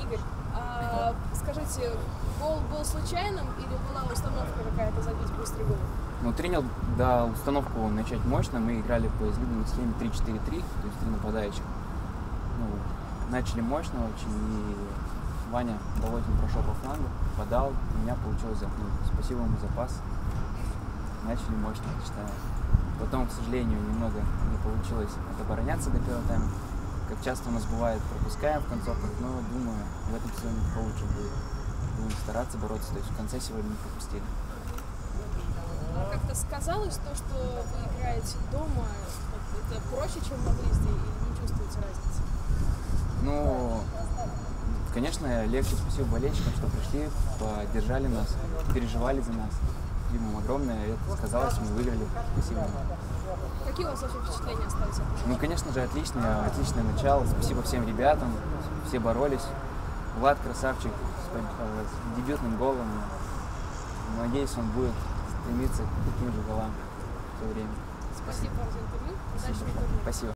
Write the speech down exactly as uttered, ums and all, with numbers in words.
Игорь, а, скажите, гол был случайным или была установка какая-то забить быстрый гол? Ну, тренер дал установку начать мощно. Мы играли по излюбленной схеме три четыре три, то есть три нападающих. Ну, начали мощно очень, и Ваня Болотин прошел по флангу, подал, у меня получилось замкнуть. Спасибо ему за пас. Начали мощно, считаю. Потом, к сожалению, немного не получилось обороняться до первого тайма. Как часто у нас бывает, пропускаем в концовках, но думаю, в этом сезоне получше будет. Будем стараться бороться, то есть в конце сегодня не пропустили. А как-то сказалось то, что вы играете дома, это проще, чем на выезде, или не чувствуете разницы? Ну, конечно, легче. Спасибо болельщикам, что пришли, поддержали нас, переживали за нас. Им огромное, это сказалось, мы выиграли. Спасибо вам. Какие у вас вообще впечатления остались от матча? Ну, конечно же, отличное, отличное начало. Спасибо всем ребятам, все боролись. Влад красавчик с дебютным голом. Надеюсь, он будет стремиться к таким же голам в то время. Спасибо вам за интервью. Удачи на турнире. Спасибо.